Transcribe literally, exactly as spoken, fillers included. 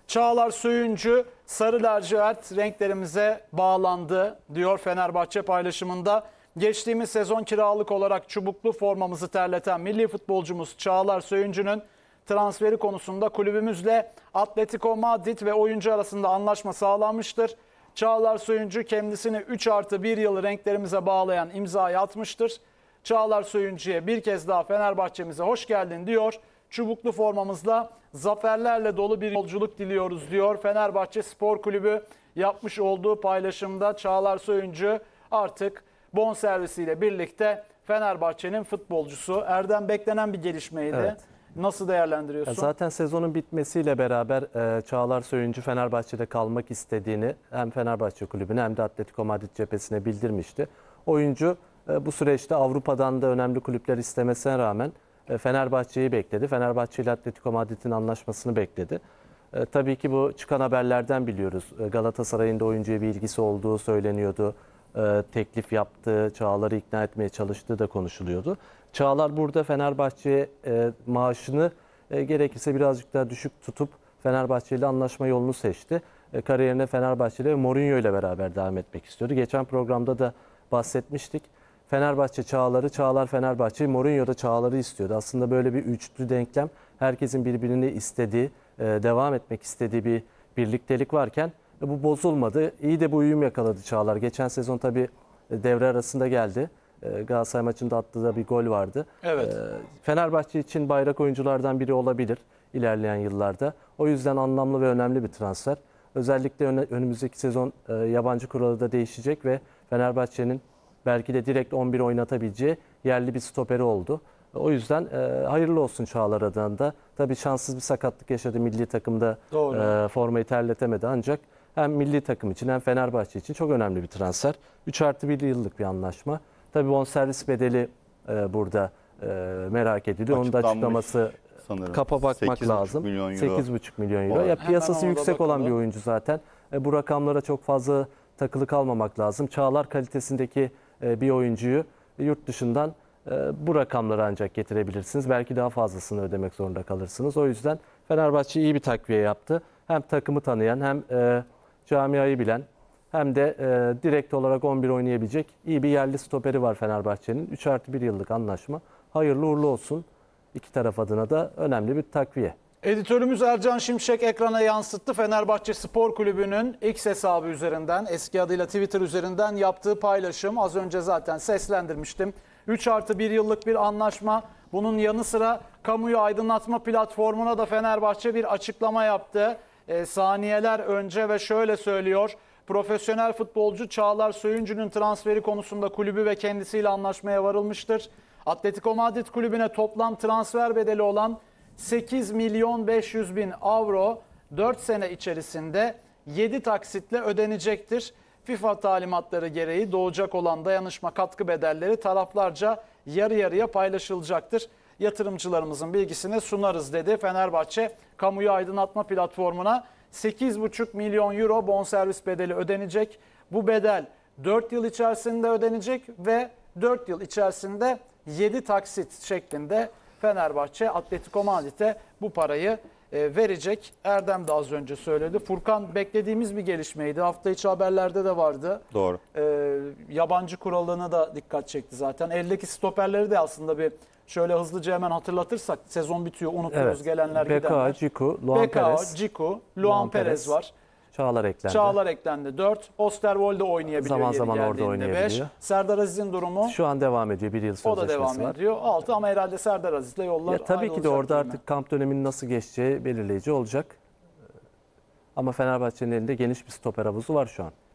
Çağlar Söyüncü sarı lacivert renklerimize bağlandı diyor Fenerbahçe paylaşımında. Geçtiğimiz sezon kiralık olarak çubuklu formamızı terleten milli futbolcumuz Çağlar Söyüncü'nün transferi konusunda kulübümüzle Atletico Madrid ve oyuncu arasında anlaşma sağlanmıştır. Çağlar Söyüncü kendisini üç artı bir yılı renklerimize bağlayan imzayı atmıştır. Çağlar Söyüncü'ye bir kez daha Fenerbahçe'mize hoş geldin diyor. Çubuklu formamızla zaferlerle dolu bir yolculuk diliyoruz diyor. Fenerbahçe Spor Kulübü yapmış olduğu paylaşımda Çağlar Söyüncü artık bonservisiyle birlikte Fenerbahçe'nin futbolcusu. Erdem, beklenen bir gelişmeydi. Evet. Nasıl değerlendiriyorsun? Ya zaten sezonun bitmesiyle beraber e, Çağlar Söyüncü Fenerbahçe'de kalmak istediğini hem Fenerbahçe Kulübü'ne hem de Atletico Madrid cephesine bildirmişti. Oyuncu e, bu süreçte Avrupa'dan da önemli kulüpler istemesine rağmen e, Fenerbahçe'yi bekledi. Fenerbahçe ile Atletico Madrid'in anlaşmasını bekledi. E, tabii ki bu çıkan haberlerden biliyoruz. E, Galatasaray'ın da oyuncuya bir ilgisi olduğu söyleniyordu. E, teklif yaptığı, Çağlar'ı ikna etmeye çalıştığı da konuşuluyordu. Çağlar burada Fenerbahçe e, maaşını e, gerekirse birazcık daha düşük tutup Fenerbahçe ile anlaşma yolunu seçti. E, kariyerine Fenerbahçe ile Mourinho ile beraber devam etmek istiyordu. Geçen programda da bahsetmiştik. Fenerbahçe Çağlar'ı, Çağlar Fenerbahçe'yi, Mourinho da Çağlar'ı istiyordu. Aslında böyle bir üçlü denklem, herkesin birbirini istediği, e, devam etmek istediği bir birliktelik varken e, bu bozulmadı. İyi de bu uyum yakaladı Çağlar. Geçen sezon tabii e, devre arasında geldi. Galatasaray maçında attığı da bir gol vardı. Evet. Fenerbahçe için bayrak oyunculardan biri olabilir ilerleyen yıllarda. O yüzden anlamlı ve önemli bir transfer. Özellikle önümüzdeki sezon yabancı kuralı da değişecek ve Fenerbahçe'nin belki de direkt on bir oynatabileceği yerli bir stoperi oldu. O yüzden hayırlı olsun Çağlar adına da. Tabii şanssız bir sakatlık yaşadı, milli takımda Doğru. formayı terletemedi ancak hem milli takım için hem Fenerbahçe için çok önemli bir transfer. üç artı bir yıllık bir anlaşma. Tabii bonservis bedeli e, burada e, merak ediliyor. Onun da açıklaması sanırım. Kapa bakmak lazım. sekiz buçuk milyon euro. Ya piyasası yüksek olan bir oyuncu zaten. E, bu rakamlara çok fazla takılı kalmamak lazım. Çağlar kalitesindeki e, bir oyuncuyu e, yurt dışından e, bu rakamları ancak getirebilirsiniz. Belki daha fazlasını ödemek zorunda kalırsınız. O yüzden Fenerbahçe iyi bir takviye yaptı. Hem takımı tanıyan hem e, camiayı bilen hem de e, direkt olarak on bir oynayabilecek iyi bir yerli stoperi var Fenerbahçe'nin. üç artı bir yıllık anlaşma. Hayırlı uğurlu olsun. İki taraf adına da önemli bir takviye. Editörümüz Ercan Şimşek ekrana yansıttı. Fenerbahçe Spor Kulübü'nün X hesabı üzerinden, eski adıyla Twitter üzerinden yaptığı paylaşım. Az önce zaten seslendirmiştim. üç artı bir yıllık bir anlaşma. Bunun yanı sıra kamuyu aydınlatma platformuna da Fenerbahçe bir açıklama yaptı. E, saniyeler önce ve şöyle söylüyor. Profesyonel futbolcu Çağlar Söyüncü'nün transferi konusunda kulübü ve kendisiyle anlaşmaya varılmıştır. Atletico Madrid kulübüne toplam transfer bedeli olan sekiz milyon beş yüz bin avro dört sene içerisinde yedi taksitle ödenecektir. FIFA talimatları gereği doğacak olan dayanışma katkı bedelleri taraflarca yarı yarıya paylaşılacaktır. Yatırımcılarımızın bilgisine sunarız dedi. Fenerbahçe kamuyu aydınlatma platformuna sekiz buçuk milyon euro bonservis bedeli ödenecek. Bu bedel dört yıl içerisinde ödenecek ve dört yıl içerisinde yedi taksit şeklinde Fenerbahçe Atletico Madrid'e bu parayı e, verecek. Erdem de az önce söyledi. Furkan, beklediğimiz bir gelişmeydi. Hafta içi haberlerde de vardı. Doğru. E, yabancı kuralına da dikkat çekti zaten. Eldeki stoperleri de aslında bir şöyle hızlıca hemen hatırlatırsak sezon bitiyor, unutuyoruz, evet. Gelenler B K, gidenler. Ciku, Luan B K, Perez. Ciku, Luan Perez var. Çağlar eklendi. Çağlar eklendi dört. Osterwolde oynayabiliyor. Zaman yeri zaman orada oynayabiliyor. beş. Serdar Aziz'in durumu? Şu an devam ediyor. Bir yıl sözleşmesi var. O da devam var. ediyor. altı ama herhalde Serdar Aziz'le yollar ya, tabii ki de orada artık kamp döneminin nasıl geçeceği belirleyici olacak. Ama Fenerbahçe'nin elinde geniş bir stoper havuzu var şu an.